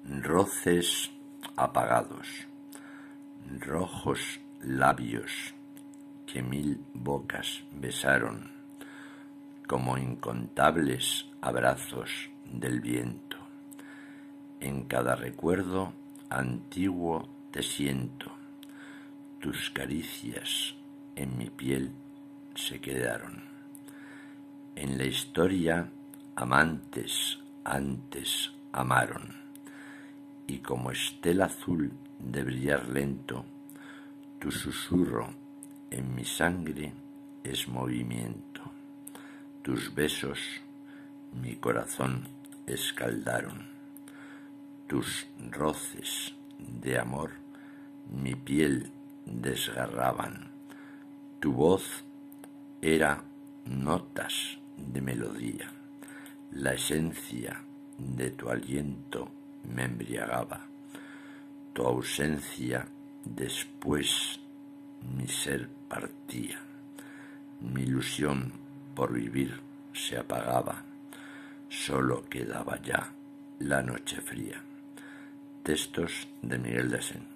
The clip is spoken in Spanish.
Roces apagados, rojos labios que 1000 bocas besaron, como incontables abrazos del viento. En cada recuerdo antiguo te siento, tus caricias en mi piel se quedaron. En la historia amantes antes amaron, y como estela azul de brillar lento, tu susurro en mi sangre es movimiento. Tus besos mi corazón escaldaron, tus roces de amor mi piel desgarraban. Tu voz era notas de melodía, la esencia de tu aliento me embriagaba. Tu ausencia después mi ser partía, mi ilusión por vivir se apagaba, solo quedaba ya la noche fría. Textos de Miguel de Asens.